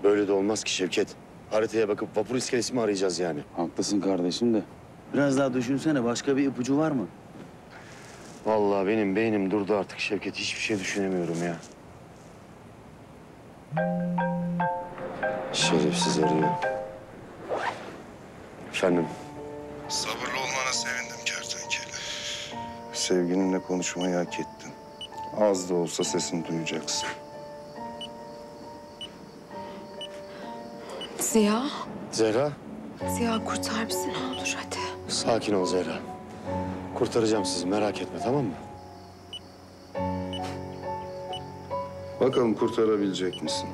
Böyle de olmaz ki Şevket. Haritaya bakıp vapur iskelesi mi arayacağız yani? Haklısın kardeşim de. Biraz daha düşünsene, başka bir ipucu var mı? Vallahi benim beynim durdu artık Şevket. Hiçbir şey düşünemiyorum ya. Şerefsiz arıyor. Efendim? Sabırlı olmana sevindim kertenkele. Sevgilinle konuşmayı hak ettin. Az da olsa sesini duyacaksın. Ziya, Zehra, Ziya kurtar bizi ne olur hadi. sakin ol Zehra. Kurtaracağım sizi, merak etme, tamam mı? Bakalım kurtarabilecek misin?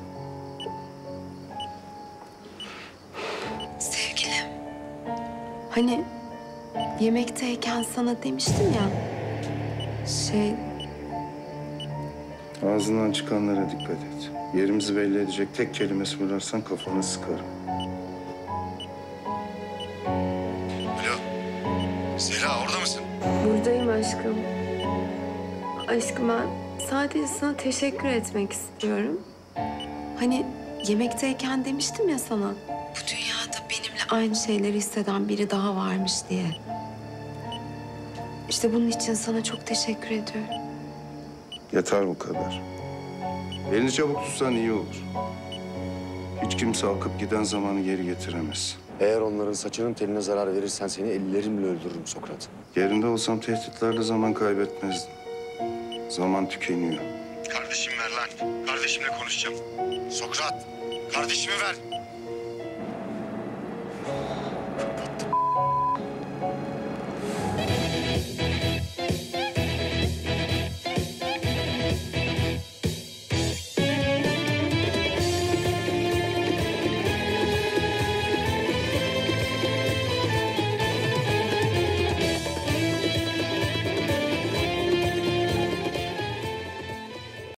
Sevgilim, hani yemekteyken sana demiştim ya, Ağzından çıkanlara dikkat et. Yerimizi belli edecek tek kelime söylersen kafanı sıkarım. Alo, Zehra orada mısın? buradayım aşkım. Aşkım ben sadece sana teşekkür etmek istiyorum. Hani yemekteyken demiştim ya sana, bu dünyada benimle aynı şeyleri hisseden biri daha varmış diye. İşte bunun için sana çok teşekkür ediyorum. Yeter bu kadar. Elini çabuk tutsan iyi olur. Hiç kimse akıp giden zamanı geri getiremez. Eğer onların saçının teline zarar verirsen seni ellerimle öldürürüm Sokrat. Yerinde olsam tehditlerle zaman kaybetmezdim. Zaman tükeniyor. Kardeşim ver lan. Kardeşimle konuşacağım. Sokrat, kardeşimi ver.